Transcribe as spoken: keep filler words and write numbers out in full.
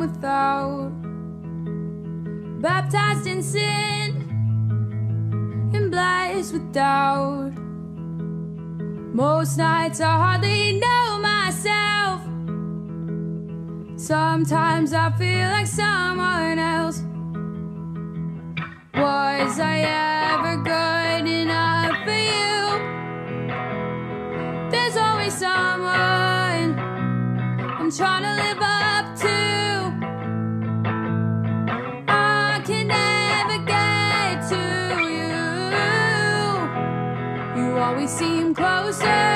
without, baptized in sin and blessed with doubt. Most nights I hardly know myself. Sometimes I feel like someone else. Was I ever good enough for you? There's always someone I'm trying to live up to. I can never get to you. You always seem closer.